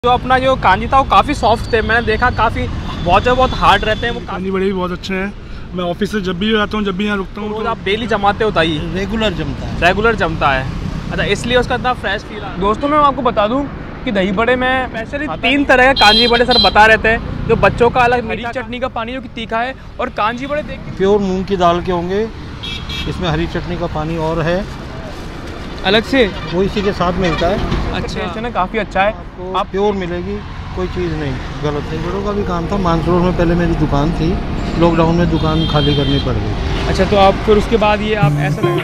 जो अपना जो कांजी था वो काफ़ी सॉफ्ट थे, मैंने देखा काफ़ी बहुत हार्ड रहते हैं वो। कांजी बड़े भी बहुत अच्छे हैं। मैं ऑफिस से जब भी आता हूँ, जब भी यहाँ रुकता हूँ, तो आप डेली जमाते हो ताई? रेगुलर जमता है। रेगुलर जमता है, अच्छा, इसलिए उसका इतना फ्रेश फील आता है। दोस्तों मैं आपको बता दूं कि दही बड़े में स्पेशली 3 तरह के कांजी बड़े सर बता रहे थे। जो बच्चों का अलग हरी चटनी का पानी जो कि तीखा है, और कांजी बड़े देख के प्योर मूंग की दाल के होंगे, इसमें हरी चटनी का पानी और है अलग से, वो इसी के साथ मिलता है। अच्छा ना, काफ़ी अच्छा है। आपको आप प्योर मिलेगी, कोई चीज़ नहीं गलत नहीं। बड़ों का भी काम था, मानसरोवर में पहले मेरी दुकान थी, लॉकडाउन में दुकान खाली करनी पड़ गई। अच्छा, तो आप फिर उसके बाद ये आप ऐसा लगा।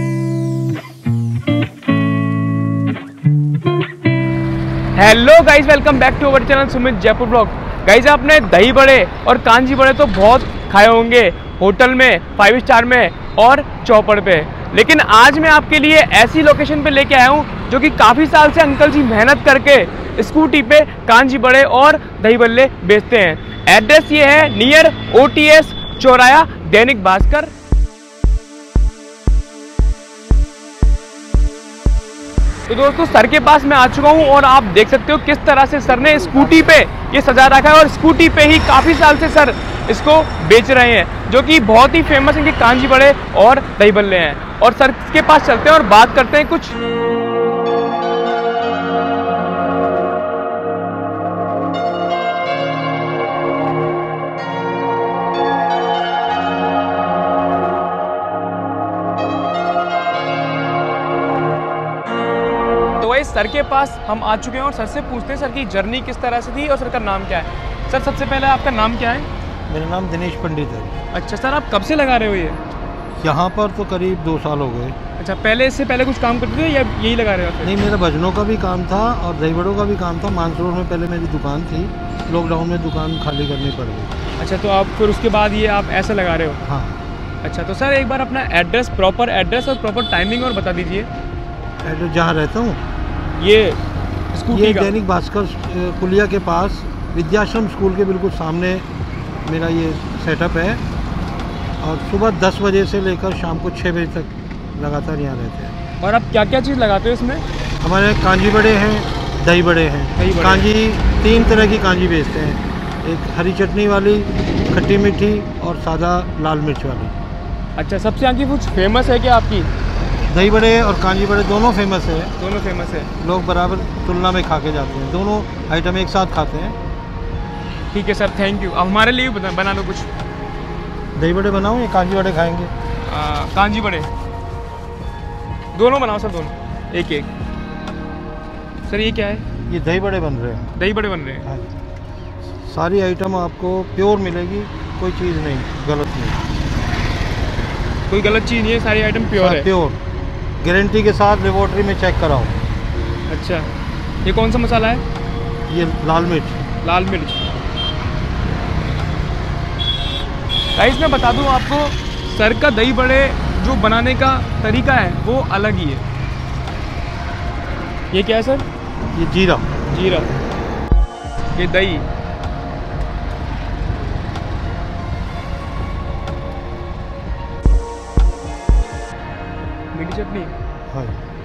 Hello guys, welcome back to our channel Sumit Jaipur blog. Guys आपने दही बड़े और कांजी बड़े तो बहुत खाए होंगे होटल में, 5 स्टार में और चौपड़ पे, लेकिन आज मैं आपके लिए ऐसी लोकेशन पे लेके आया हूँ जो कि काफ़ी साल से अंकल जी मेहनत करके स्कूटी पे कांजी बड़े और दही बल्ले बेचते हैं। एड्रेस ये है नियर OTS चौराया दैनिक भास्कर। तो दोस्तों सर के पास मैं आ चुका हूँ और आप देख सकते हो किस तरह से सर ने स्कूटी पे ये सजा रखा है, और स्कूटी पे ही काफ़ी साल से सर इसको बेच रहे हैं, जो कि बहुत ही फेमस इनके कांजी बड़े और दही बल्ले हैं। और सर के पास चलते हैं और बात करते हैं कुछ। सर के पास हम आ चुके हैं और सर से पूछते हैं सर की जर्नी किस तरह से थी और सर का नाम क्या है। सर सबसे पहले आपका नाम क्या है? मेरा नाम दिनेश पंडित है। अच्छा सर, आप कब से लगा रहे हो ये? यहाँ पर तो करीब 2 साल हो गए। अच्छा, पहले इससे पहले कुछ काम करते थे या यही लगा रहे हो? नहीं, मेरा भजनों का भी काम था और दही बड़ों का भी काम था। मानसरोवर में पहले मेरी दुकान थी, लॉकडाउन में दुकान खाली करनी पड़ गई। अच्छा, तो आप फिर उसके बाद ये आप ऐसा लगा रहे हो? हाँ। अच्छा, तो सर एक बार अपना एड्रेस, प्रॉपर एड्रेस और प्रॉपर टाइमिंग और बता दीजिए। एड्रेस जहाँ रहता हूँ ये स्कूटी का दैनिक भास्कर पुलिया के पास विद्याश्रम स्कूल के बिल्कुल सामने मेरा ये सेटअप है, और सुबह 10 बजे से लेकर शाम को 6 बजे तक लगातार यहाँ रहते हैं। और आप क्या क्या चीज़ लगाते हो इसमें? हमारे कांजी बड़े हैं, दही बड़े हैं। कांजी 3 तरह की कांजी बेचते हैं, एक हरी चटनी वाली, खट्टी मीठी और सादा लाल मिर्च वाली। अच्छा, सबसे यहाँ की कुछ फेमस है क्या आपकी? दही बड़े और कांजी बड़े दोनों फेमस है। दोनों फेमस है, लोग बराबर तुलना में खा के जाते हैं, दोनों आइटम एक साथ खाते हैं। ठीक है सर, थैंक यू। अब हमारे लिए भी बना दो कुछ। दही बड़े बनाऊँ या कांजी बड़े खाएंगे? कांजी बड़े दोनों बनाओ सर, दोनों एक एक। सर ये क्या है? ये दही बड़े बन रहे हैं। दही बड़े बन रहे हैं। हाँ, सारी आइटम आपको प्योर मिलेगी, कोई चीज़ नहीं गलत नहीं। कोई गलत चीज़ नहीं है, सारी आइटम प्योर है। प्योर, गारंटी के साथ लेबोरेटरी में चेक कराओ। अच्छा, ये कौन सा मसाला है? ये लाल मिर्च। लाल मिर्च। गाइस मैं बता दूं आपको, सर का दही बड़े जो बनाने का तरीका है वो अलग ही है। ये क्या है सर? ये जीरा। जीरा। ये दही। मीठी चटनी। हाँ।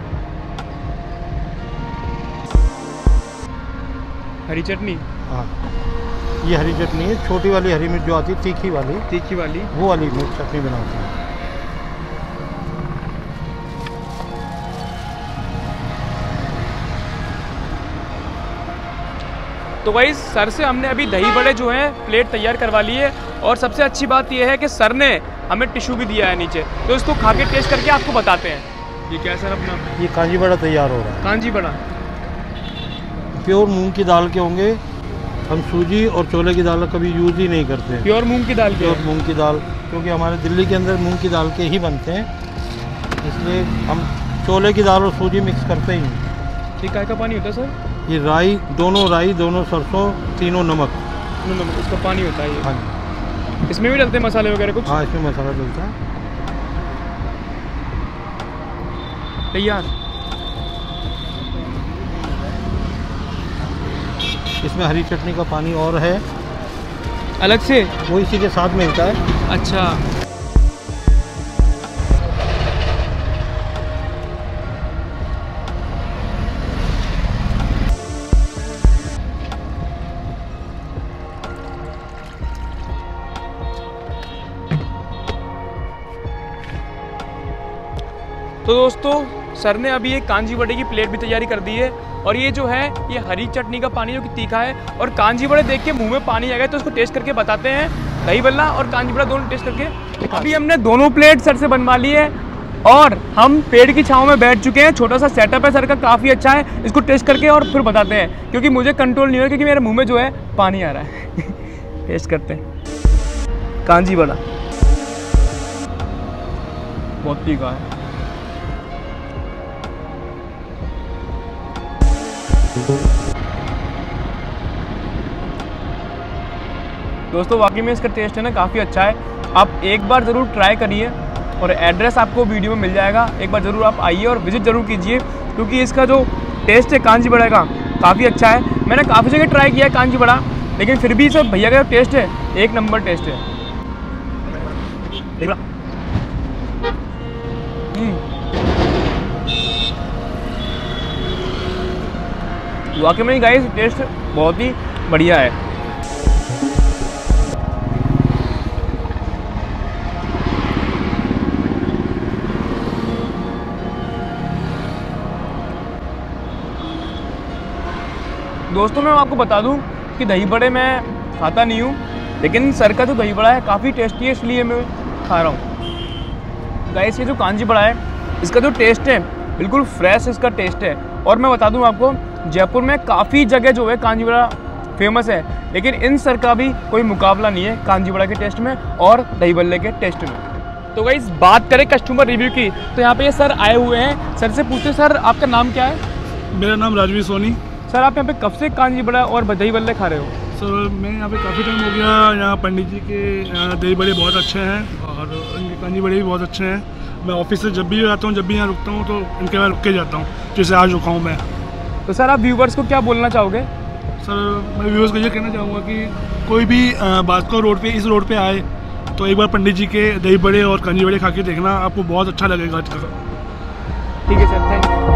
हरी चटनी। हाँ, ये हरी चटनी है, छोटी वाली हरी मिर्च जो आती है, तीखी वाली। तीखी वाली, वो वाली मिर्च चटनी बनाती है। तो भाई सर से हमने अभी दही बड़े जो हैं प्लेट तैयार करवा ली है, और सबसे अच्छी बात यह है कि सर ने हमें टिश्यू भी दिया है नीचे, तो इसको खा के टेस्ट करके आपको बताते हैं। ये क्या है सर अपना? ये कांजी बड़ा तैयार हो रहा है। कांजी बड़ा प्योर मूंग की दाल के होंगे। हम सूजी और छोले की दाल कभी यूज़ ही नहीं करते हैं। प्योर मूंग की दाल के? प्योर मूंग की दाल, क्योंकि हमारे दिल्ली के अंदर मूंग की दाल के ही बनते हैं, इसलिए हम छोले की दाल और सूजी मिक्स करते ही हैं। ठीक, काय का पानी होता है सर? ये राई, दोनों सरसों, तीनों नमक। नमक, इसका पानी होता है ये? हाँ। इसमें भी डलते हैं मसाले वगैरह कुछ? हाँ, इसमें मसाला डलता है। तैयार। इसमें हरी चटनी का पानी और है अलग से, वो इसी के साथ मिलता है। अच्छा, तो दोस्तों सर ने अभी एक कांजी बड़े की प्लेट भी तैयारी कर दी है और ये जो है ये हरी चटनी का पानी जो कि तीखा है और कांजी बड़े देख के मुंह में पानी आ गया तो उसको टेस्ट करके बताते हैं। दही बल्ला और कांजी बड़ा दोनों टेस्ट करके अभी हमने दोनों प्लेट सर से बनवा ली है और हम पेड़ की छांव में बैठ चुके हैं। छोटा सा सेटअप है सर का, काफ़ी अच्छा है। इसको टेस्ट करके और फिर बताते हैं क्योंकि मुझे कंट्रोल नहीं हो रहा क्योंकि मेरे मुँह में जो है पानी आ रहा है। टेस्ट करते हैं। कांजी बड़ा बहुत तीखा है। दोस्तों वाकई में इसका टेस्ट है ना काफ़ी अच्छा है। आप एक बार ज़रूर ट्राई करिए और एड्रेस आपको वीडियो में मिल जाएगा। एक बार ज़रूर आप आइए और विज़िट ज़रूर कीजिए क्योंकि इसका जो टेस्ट है कांजी बड़ा का काफ़ी अच्छा है। मैंने काफ़ी जगह ट्राई किया है कांजी बड़ा, लेकिन फिर भी सब भैया का टेस्ट है एक नंबर टेस्ट है। वाकई में गाइस टेस्ट बहुत ही बढ़िया है। दोस्तों मैं आपको बता दूं कि दही बड़े मैं खाता नहीं हूँ, लेकिन सर का जो दही बड़ा है काफ़ी टेस्टी है इसलिए मैं खा रहा हूँ। गाइस ये जो कांजी बड़ा है इसका जो टेस्ट है बिल्कुल फ्रेश इसका टेस्ट है। और मैं बता दूं आपको जयपुर में काफ़ी जगह जो है कांजी बड़ा फेमस है, लेकिन इन सर का भी कोई मुकाबला नहीं है कांजी बड़ा के टेस्ट में और दही बल्ले के टेस्ट में। तो गाइस बात करें कस्टमर रिव्यू की तो यहाँ पे ये सर आए हुए हैं। सर से पूछते सर आपका नाम क्या है? मेरा नाम राजवीर सोनी। सर आप यहाँ पे कब से कांजी बड़ा और दही बल्ले खा रहे हो? सर मैं यहाँ पे काफ़ी टाइम हो गया। यहाँ पंडित जी के दही बड़े बहुत अच्छे हैं और इनके कांजी बड़े भी बहुत अच्छे हैं। मैं ऑफिस से जब भी आता हूँ, जब भी यहाँ रुकता हूँ तो इनके बाद रुक के जाता हूँ, जैसे आज रुका हूँ मैं। तो सर आप व्यूवर्स को क्या बोलना चाहोगे? सर मैं व्यूवर्स को ये कहना चाहूँगा कि कोई भी भास्कर रोड पे इस रोड पे आए तो एक बार पंडित जी के दही बड़े और कांजी बड़े खा के देखना, आपको बहुत अच्छा लगेगा। ठीक है सर, थैंक यू।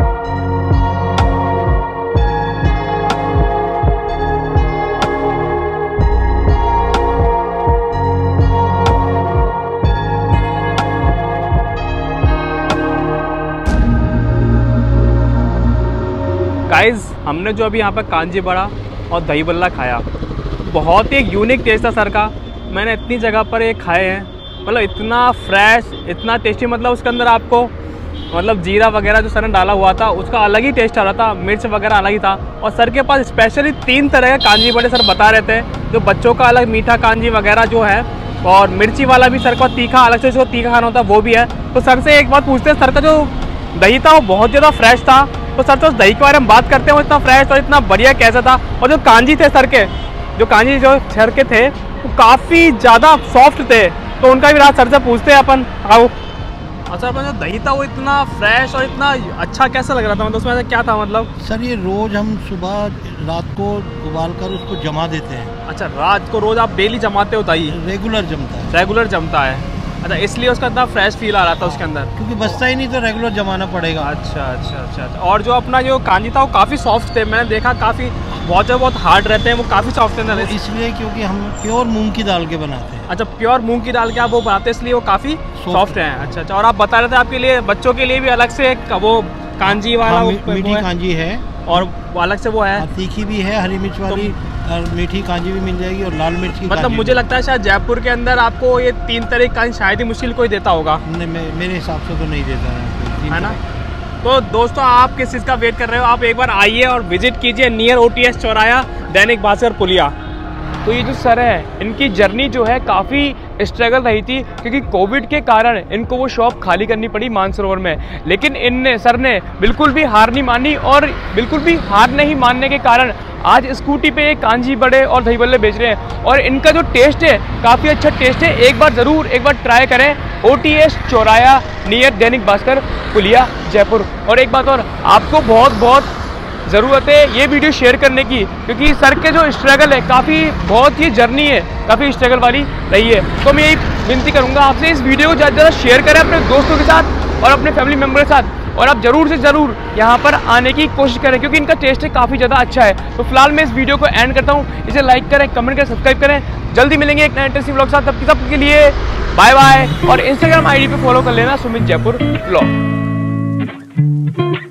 गाइस हमने जो अभी यहाँ पर कांजी बड़ा और दही बल्ला खाया बहुत ही एक यूनिक टेस्ट था सर का। मैंने इतनी जगह पर ये खाए हैं, मतलब इतना फ्रेश इतना टेस्टी, मतलब उसके अंदर आपको मतलब जीरा वगैरह जो सर ने डाला हुआ था उसका अलग ही टेस्ट आ रहा था, मिर्च वगैरह अलग ही था। और सर के पास स्पेशली 3 तरह के कांजी बड़े सर बता रहे थे, जो बच्चों का अलग मीठा कांजी वगैरह जो है और मिर्ची वाला भी सर का तीखा अलग से जो तीखा खाना होता है वो भी है। तो सर से एक बात पूछते हैं, सर का जो दही था वो बहुत ज़्यादा फ्रेश था, तो सर तो उस दही के बारे में बात करते हैं वो इतना फ्रेश और इतना बढ़िया कैसा था। और जो कांजी थे सर के, जो कांजी जो सर के थे वो काफ़ी ज़्यादा सॉफ्ट थे, तो उनका भी रात सर से पूछते हैं अपन। आओ। अच्छा अपन जो दही था वो इतना फ्रेश और इतना अच्छा कैसा लग रहा था, मतलब उसमें ऐसा क्या था? मतलब सर ये रोज़ हम सुबह रात को उबाल कर उसको जमा देते हैं। अच्छा रात को रोज़ आप डेली जमाते हो दही? रेगुलर जमता है। रेगुलर जमता है, अच्छा इसलिए उसका इतना फ्रेश फील आ रहा था उसके अंदर, क्योंकि बचता ही नहीं तो रेगुलर जमाना पड़ेगा। अच्छा अच्छा अच्छा अच्छा। और जो अपना जो कांजी था वो काफ़ी सॉफ्ट थे, मैंने देखा काफ़ी बहुत हार्ड रहते हैं वो, काफ़ी सॉफ्ट थे। इसलिए क्योंकि हम प्योर मूंग की दाल के बनाते हैं। अच्छा प्योर मूंग की दाल के आप वो बनाते हैं इसलिए वो काफ़ी सॉफ्ट हैं। अच्छा अच्छा। और आप बता रहे थे आपके लिए बच्चों के लिए भी अलग से वो कांजी वाला मीठी कांजी है और अलग से वो है, तीखी भी है, हरी मिर्च वाली और मीठी कांजी भी मिल जाएगी और लाल मिर्च की। मतलब मुझे लगता है शायद जयपुर के अंदर आपको ये 3 तरह की कांजी शायद ही मुश्किल कोई देता होगा। नहीं मेरे हिसाब से तो नहीं देता है ना। तो दोस्तों आप किस चीज़ का वेट कर रहे हो, आप एक बार आइए और विजिट कीजिए नियर OTS चौराया दैनिक भास्कर पुलिया। तो ये जो सर है इनकी जर्नी जो है काफ़ी स्ट्रगल रही थी क्योंकि कोविड के कारण इनको वो शॉप खाली करनी पड़ी मानसरोवर में, लेकिन सर ने बिल्कुल भी हार नहीं मानी और बिल्कुल भी हार नहीं मानने के कारण आज स्कूटी पे कांजी बड़े और दही बल्ले बेच रहे हैं। और इनका जो टेस्ट है काफ़ी अच्छा टेस्ट है, एक बार ट्राई करें। OTS चौराया नियर दैनिक भास्कर पुलिया जयपुर। और एक बात और, आपको बहुत ज़रूरत है ये वीडियो शेयर करने की क्योंकि सर के जो स्ट्रगल है बहुत ही जर्नी है काफ़ी स्ट्रगल वाली रही है। तो मैं यही विनती करूँगा आपसे इस वीडियो को ज़्यादा से ज़्यादा शेयर करें अपने दोस्तों के साथ और अपने फैमिली मेम्बर के साथ, और आप ज़रूर से ज़रूर यहाँ पर आने की कोशिश करें क्योंकि इनका टेस्ट है काफ़ी ज़्यादा अच्छा है। तो फिलहाल मैं इस वीडियो को एंड करता हूँ, इसे लाइक करें, कमेंट करें, सब्सक्राइब करें। जल्दी मिलेंगे एक नए इंटरेस्टिंग व्लॉग के साथ, तब तक के लिए बाय बाय। और इंस्टाग्राम आईडी पे फॉलो कर लेना सुमित जयपुर ब्लॉग।